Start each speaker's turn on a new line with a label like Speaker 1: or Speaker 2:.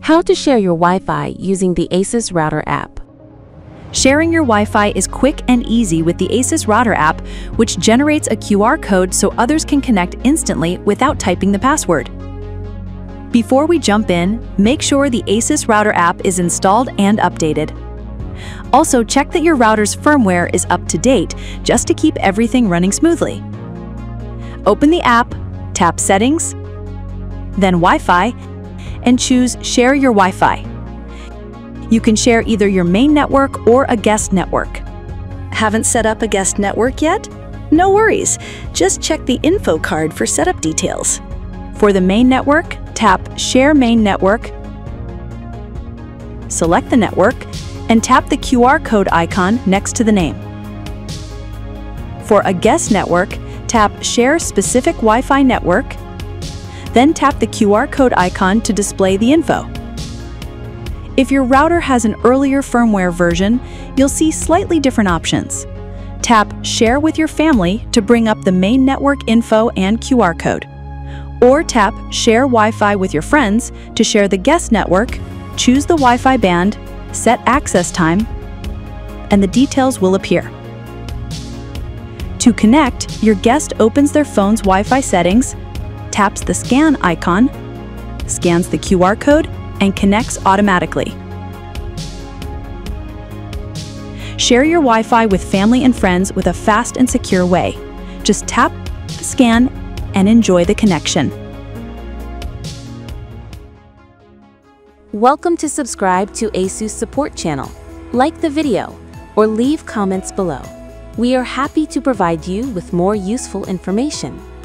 Speaker 1: How to share your Wi-Fi using the ASUS Router App.
Speaker 2: Sharing your Wi-Fi is quick and easy with the ASUS Router App, which generates a QR code so others can connect instantly without typing the password. Before we jump in, make sure the ASUS Router App is installed and updated. Also, check that your router's firmware is up to date, just to keep everything running smoothly. Open the app, tap Settings, then Wi-Fi, and choose Share Your Wi-Fi. You can share either your main network or a guest network. Haven't set up a guest network yet? No worries, just check the info card for setup details. For the main network, tap Share Main Network, select the network, and tap the QR code icon next to the name. For a guest network, tap Share Specific Wi-Fi Network, then tap the QR code icon to display the info. If your router has an earlier firmware version, you'll see slightly different options. Tap Share with your family to bring up the main network info and QR code. Or tap Share Wi-Fi with your friends to share the guest network, choose the Wi-Fi band, set access time, and the details will appear. To connect, your guest opens their phone's Wi-Fi settings, taps the scan icon, scans the QR code, and connects automatically. Share your Wi-Fi with family and friends with a fast and secure way. Just tap, scan, and enjoy the connection.
Speaker 1: Welcome to subscribe to ASUS support channel. Like the video or leave comments below. We are happy to provide you with more useful information.